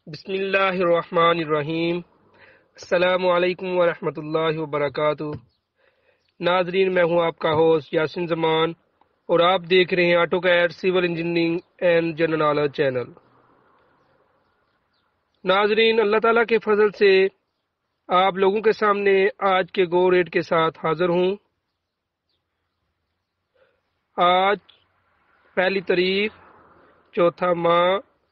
بسم اللہ الرحمن الرحیم۔ السلام علیکم ورحمۃ اللہ وبرکاتہ۔ ناظرین، میں ہوں آپ کا ہوسٹ یاسین زمان اور آپ دیکھ رہے ہیں AutoCAD civil engineering and general knowledge channel. ناظرین، اللہ تعالیٰ کے فضل سے آپ لوگوں کے سامنے آج کے گو ریٹ کے ساتھ حاضر ہوں۔ آج پہلی تاریخ چوتھا ماہ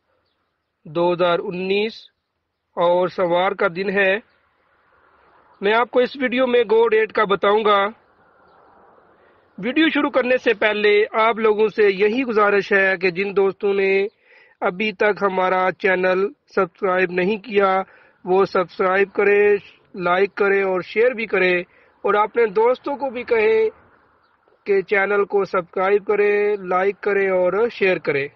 2019 اور سوار کا دن ہے۔ میں آپ کو اس ویڈیو میں گو ریٹ کا بتاؤں گا۔ ویڈیو شروع کرنے سے پہلے آپ لوگوں سے یہی گزارش ہے کہ جن دوستوں نے ابھی تک ہمارا چینل سبسکرائب نہیں کیا وہ سبسکرائب کرے، لائک کرے اور شیئر بھی کرے، اور اپنے دوستوں کو بھی کہے کہ چینل کو سبسکرائب کرے، لائک کرے اور شیئر کرے۔